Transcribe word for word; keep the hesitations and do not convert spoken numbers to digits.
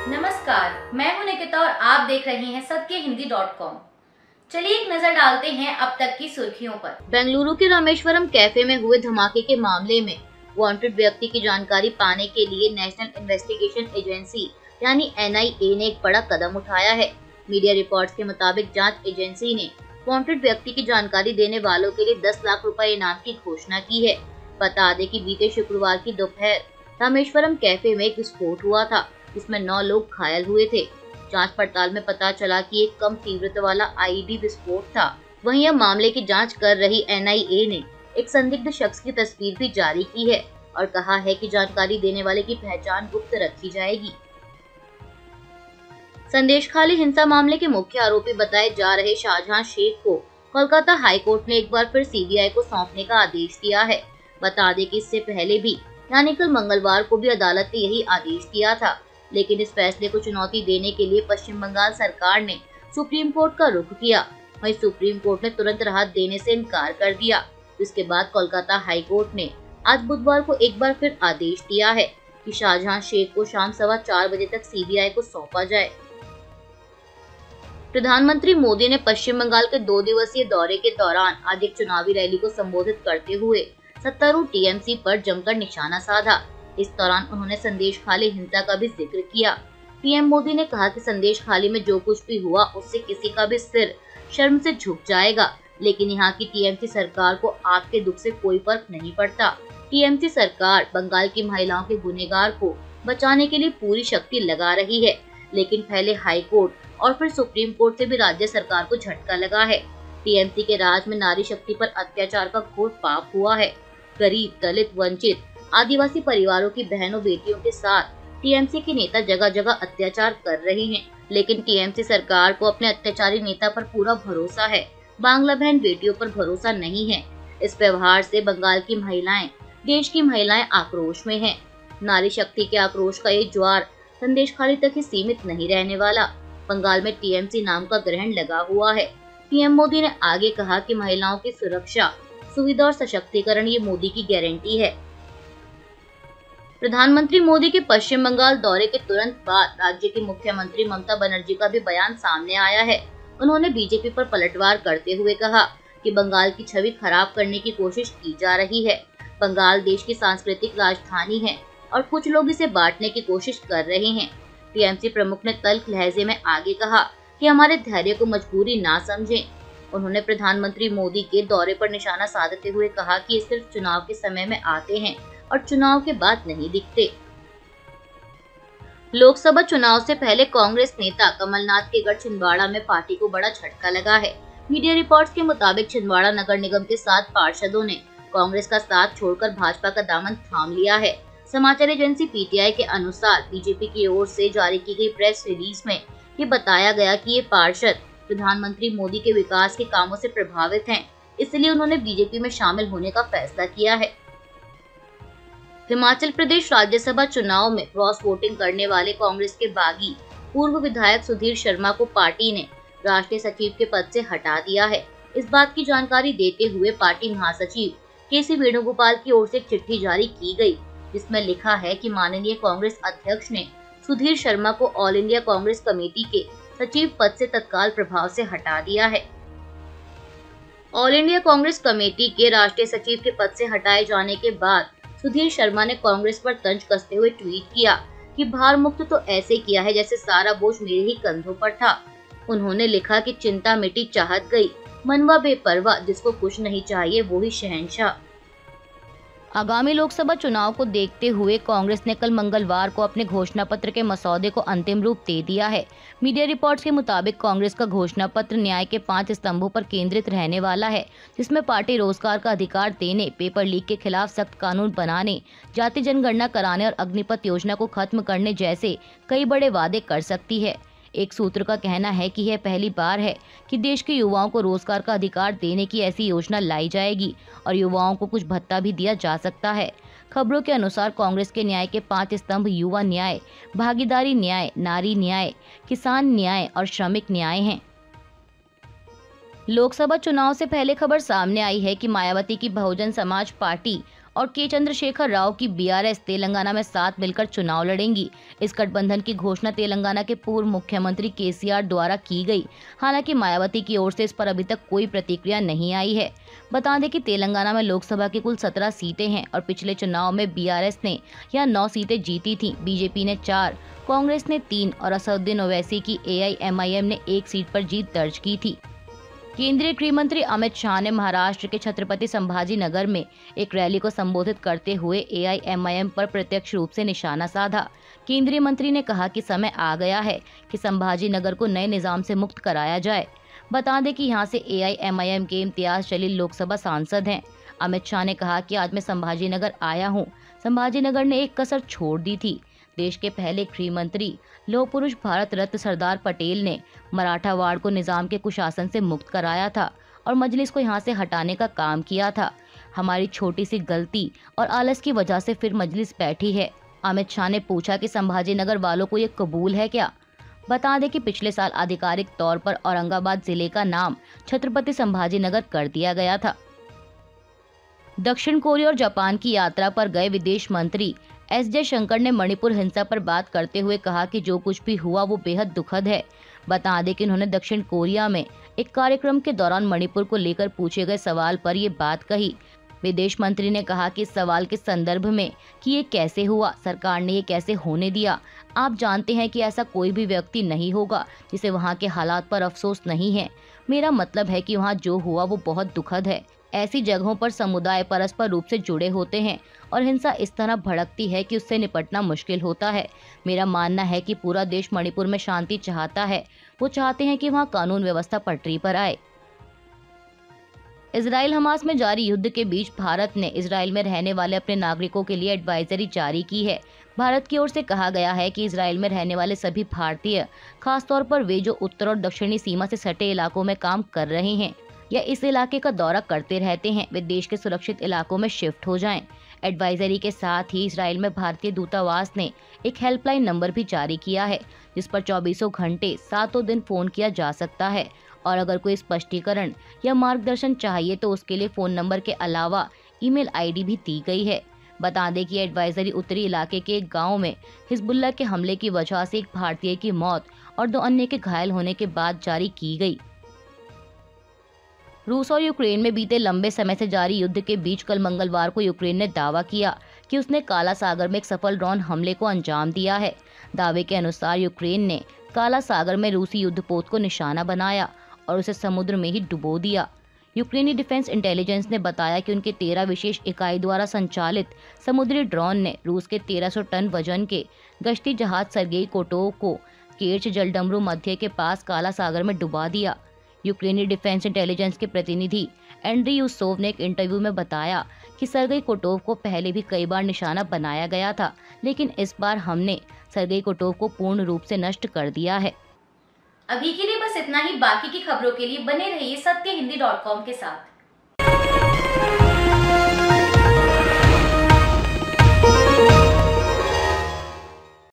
नमस्कार, मैं हूं निकिता और आप देख रहे हैं सत्य हिंदी डॉट कॉम। चलिए एक नजर डालते हैं अब तक की सुर्खियों पर। बेंगलुरु के रामेश्वरम कैफे में हुए धमाके के मामले में वांटेड व्यक्ति की जानकारी पाने के लिए नेशनल इन्वेस्टिगेशन एजेंसी यानी एन आई ए ने एक बड़ा कदम उठाया है। मीडिया रिपोर्ट्स के मुताबिक जांच एजेंसी ने वांटेड व्यक्ति की जानकारी देने वालों के लिए दस लाख रुपए इनाम की घोषणा की है। बता दें कि बीते शुक्रवार की दोपहर रामेश्वरम कैफे में एक विस्फोट हुआ था, जिसमें नौ लोग घायल हुए थे। जांच पड़ताल में पता चला कि एक कम तीव्रता वाला आई ई डी विस्फोट था। वहीं अब मामले की जांच कर रही एन आई ए ने एक संदिग्ध शख्स की तस्वीर भी जारी की है और कहा है कि जानकारी देने वाले की पहचान गुप्त रखी जाएगी। संदेशखाली हिंसा मामले के मुख्य आरोपी बताए जा रहे शाहजहां शेख को कोलकाता हाई कोर्ट ने एक बार फिर सी बी आई को सौंपने का आदेश दिया है। बता दें कि इससे पहले भी यानी कल मंगलवार को भी अदालत ने यही आदेश दिया था, लेकिन इस फैसले को चुनौती देने के लिए पश्चिम बंगाल सरकार ने सुप्रीम कोर्ट का रुख किया। वहीं सुप्रीम कोर्ट ने तुरंत राहत देने से इनकार कर दिया। इसके बाद कोलकाता हाई कोर्ट ने आज बुधवार को एक बार फिर आदेश दिया है कि शाहजहां शेख को शाम सवा चार बजे तक सी बी आई को सौंपा जाए। प्रधानमंत्री मोदी ने पश्चिम बंगाल के दो दिवसीय दौरे के दौरान आज एक चुनावी रैली को संबोधित करते हुए सत्तारूढ़ टी एम सी पर जमकर निशाना साधा। इस दौरान उन्होंने संदेशखाली हिंसा का भी जिक्र किया। पीएम मोदी ने कहा कि संदेशखाली में जो कुछ भी हुआ उससे किसी का भी सिर शर्म से झुक जाएगा, लेकिन यहाँ की टी एम सी सरकार को आपके दुख से कोई फर्क नहीं पड़ता। टी एम सी सरकार बंगाल की महिलाओं के गुनहगार को बचाने के लिए पूरी शक्ति लगा रही है, लेकिन पहले हाई कोर्ट और फिर सुप्रीम कोर्ट से भी राज्य सरकार को झटका लगा है। टी एम सी के राज में नारी शक्ति पर अत्याचार का घोर पाप हुआ है। गरीब, दलित, वंचित, आदिवासी परिवारों की बहनों बेटियों के साथ टी एम सी के नेता जगह जगह अत्याचार कर रहे हैं, लेकिन टी एम सी सरकार को अपने अत्याचारी नेता पर पूरा भरोसा है। बांग्ला बहन बेटियों पर भरोसा नहीं है। इस व्यवहार से बंगाल की महिलाएं, देश की महिलाएं आक्रोश में हैं। नारी शक्ति के आक्रोश का ये ज्वार संदेशखाली तक ही सीमित नहीं रहने वाला। बंगाल में टी एम सी नाम का ग्रहण लगा हुआ है। पीएम मोदी ने आगे कहा कि महिलाओं की सुरक्षा, सुविधा और सशक्तिकरण ये मोदी की गारंटी है। प्रधानमंत्री मोदी के पश्चिम बंगाल दौरे के तुरंत बाद राज्य की मुख्यमंत्री ममता बनर्जी का भी बयान सामने आया है। उन्होंने बी जे पी पर पलटवार करते हुए कहा कि बंगाल की छवि खराब करने की कोशिश की जा रही है। बंगाल देश की सांस्कृतिक राजधानी है और कुछ लोग इसे बांटने की कोशिश कर रहे हैं। टी एम सी प्रमुख ने तल्ख लहजे में आगे कहा कि हमारे धैर्य को मजबूरी ना समझें। उन्होंने प्रधानमंत्री मोदी के दौरे पर निशाना साधते हुए कहा कि ये सिर्फ चुनाव के समय में आते हैं और चुनाव के बाद नहीं दिखते। लोकसभा चुनाव से पहले कांग्रेस नेता कमलनाथ के गढ़ छिंदवाड़ा में पार्टी को बड़ा झटका लगा है। मीडिया रिपोर्ट्स के मुताबिक छिंदवाड़ा नगर निगम के सात पार्षदों ने कांग्रेस का साथ छोड़कर भाजपा का दामन थाम लिया है। समाचार एजेंसी पी टी आई के अनुसार बी जे पी की ओर से जारी की गई प्रेस रिलीज में ये बताया गया कि ये पार्षद प्रधानमंत्री मोदी के विकास के कामों से प्रभावित हैं, इसलिए उन्होंने बी जे पी में शामिल होने का फैसला किया है। हिमाचल प्रदेश राज्यसभा चुनाव में क्रॉस वोटिंग करने वाले कांग्रेस के बागी पूर्व विधायक सुधीर शर्मा को पार्टी ने राष्ट्रीय सचिव के पद से हटा दिया है। इस बात की जानकारी देते हुए पार्टी महासचिव के सी वेणुगोपाल की ओर से एक चिट्ठी जारी की गई, जिसमें लिखा है कि माननीय कांग्रेस अध्यक्ष ने सुधीर शर्मा को ऑल इंडिया कांग्रेस कमेटी के सचिव पद से तत्काल प्रभाव से हटा दिया है। ऑल इंडिया कांग्रेस कमेटी के राष्ट्रीय सचिव के पद से हटाए जाने के बाद सुधीर शर्मा ने कांग्रेस पर तंज कसते हुए ट्वीट किया कि भार मुक्त तो ऐसे किया है जैसे सारा बोझ मेरे ही कंधों पर था। उन्होंने लिखा कि चिंता मिटी चाहत गई, मनवा बेपरवाह, जिसको कुछ नहीं चाहिए वो ही शहंशाह। आगामी लोकसभा चुनाव को देखते हुए कांग्रेस ने कल मंगलवार को अपने घोषणा पत्र के मसौदे को अंतिम रूप दे दिया है। मीडिया रिपोर्ट्स के मुताबिक कांग्रेस का घोषणा पत्र न्याय के पांच स्तंभों पर केंद्रित रहने वाला है, जिसमें पार्टी रोजगार का अधिकार देने, पेपर लीक के खिलाफ सख्त कानून बनाने, जाति जनगणना कराने और अग्निपथ योजना को खत्म करने जैसे कई बड़े वादे कर सकती है। एक सूत्र का कहना है कि यह पहली बार है कि देश के युवाओं को रोजगार का अधिकार देने की ऐसी योजना लाई जाएगी और युवाओं को कुछ भत्ता भी दिया जा सकता है। खबरों के अनुसार कांग्रेस के न्याय के पांच स्तंभ युवा न्याय, भागीदारी न्याय, नारी न्याय, किसान न्याय और श्रमिक न्याय हैं। लोकसभा चुनाव से पहले खबर सामने आई है कि मायावती की बहुजन समाज पार्टी और के चंद्रशेखर राव की बीआरएस तेलंगाना में साथ मिलकर चुनाव लड़ेंगी। इस गठबंधन की घोषणा तेलंगाना के पूर्व मुख्यमंत्री केसीआर द्वारा की गई। हालांकि मायावती की ओर से इस पर अभी तक कोई प्रतिक्रिया नहीं आई है। बता दें कि तेलंगाना में लोकसभा की कुल सत्रह सीटें हैं और पिछले चुनाव में बीआरएस ने यह नौ सीटें जीती थीं, बीजेपी ने चार, कांग्रेस ने तीन और असदुद्दीन ओवैसी की एआईएमआईएम ने एक सीट पर जीत दर्ज की थी। केंद्रीय गृह मंत्री अमित शाह ने महाराष्ट्र के छत्रपति संभाजी नगर में एक रैली को संबोधित करते हुए एआईएमआईएम पर प्रत्यक्ष रूप से निशाना साधा। केंद्रीय मंत्री ने कहा कि समय आ गया है कि संभाजी नगर को नए निजाम से मुक्त कराया जाए। बता दें कि यहां से एआईएमआईएम के इम्तियाज जलील लोकसभा सांसद हैं। अमित शाह ने कहा कि आज मैं संभाजी नगर आया हूं। संभाजी नगर ने एक कसर छोड़ दी थी। देश के पहले गृह मंत्री लौह पुरुष भारत रत्न सरदार पटेल ने मराठा वाड़ को निजाम के कुशासन से मुक्त कराया था और मजलिस को यहां से हटाने का काम किया था। हमारी छोटी सी गलती और आलस की वजह से फिर मजलिस बैठी है। अमित शाह ने पूछा कि संभाजी नगर वालों को ये कबूल है क्या। बता दें कि पिछले साल आधिकारिक तौर पर औरंगाबाद जिले का नाम छत्रपति संभाजी नगर कर दिया गया था। दक्षिण कोरिया और जापान की यात्रा पर गए विदेश मंत्री एस जयशंकर ने मणिपुर हिंसा पर बात करते हुए कहा कि जो कुछ भी हुआ वो बेहद दुखद है। बता दें कि उन्होंने दक्षिण कोरिया में एक कार्यक्रम के दौरान मणिपुर को लेकर पूछे गए सवाल पर ये बात कही। विदेश मंत्री ने कहा कि इस सवाल के संदर्भ में कि ये कैसे हुआ, सरकार ने ये कैसे होने दिया। आप जानते हैं कि ऐसा कोई भी व्यक्ति नहीं होगा जिसे वहाँ के हालात पर अफसोस नहीं है। मेरा मतलब है कि वहाँ जो हुआ वो बहुत दुखद है। ऐसी जगहों पर समुदाय परस्पर रूप से जुड़े होते हैं और हिंसा इस तरह भड़कती है कि उससे निपटना मुश्किल होता है। मेरा मानना है कि पूरा देश मणिपुर में शांति चाहता है। वो चाहते हैं कि वहाँ कानून व्यवस्था पटरी पर आए। इजराइल हमास में जारी युद्ध के बीच भारत ने इजराइल में रहने वाले अपने नागरिकों के लिए एडवाइजरी जारी की है। भारत की ओर से कहा गया है कि इजराइल में रहने वाले सभी भारतीय, खासतौर पर वे जो उत्तर और दक्षिणी सीमा से सटे इलाकों में काम कर रहे हैं या इस इलाके का दौरा करते रहते हैं, वे देश के सुरक्षित इलाकों में शिफ्ट हो जाएं। एडवाइजरी के साथ ही इजराइल में भारतीय दूतावास ने एक हेल्पलाइन नंबर भी जारी किया है जिस पर चौबीसों घंटे सातों दिन फोन किया जा सकता है और अगर कोई स्पष्टीकरण या मार्गदर्शन चाहिए तो उसके लिए फोन नंबर के अलावा ईमेल आईडी भी दी गई है। बता दें कि एडवाइजरी उत्तरी इलाके के एक गाँव में हिजबुल्लाह के हमले की वजह से एक भारतीय की मौत और दो अन्य के घायल होने के बाद जारी की गई। रूस और यूक्रेन में बीते लंबे समय से जारी युद्ध के बीच कल मंगलवार को यूक्रेन ने दावा किया कि उसने काला सागर में एक सफल ड्रोन हमले को अंजाम दिया है। दावे के अनुसार यूक्रेन ने काला सागर में रूसी युद्धपोत को निशाना बनाया और उसे समुद्र में ही डुबो दिया। यूक्रेनी डिफेंस इंटेलिजेंस ने बताया कि उनके तेरह विशेष इकाई द्वारा संचालित समुद्री ड्रोन ने रूस के तेरह सौ टन वजन के गश्ती जहाज सर्गेई कोटोव को केर्च जलडमरू मध्य के पास काला सागर में डुबा दिया। यूक्रेनी डिफेंस इंटेलिजेंस के प्रतिनिधि एंड्री यूसोव ने एक इंटरव्यू में बताया कि सर्गेई कोटोव को पहले भी कई बार निशाना बनाया गया था, लेकिन इस बार हमने सर्गेई कोटोव को पूर्ण रूप से नष्ट कर दिया है। अभी के लिए बस इतना ही। बाकी की खबरों के लिए बने रहिए सत्य हिंदी डॉट कॉम के साथ।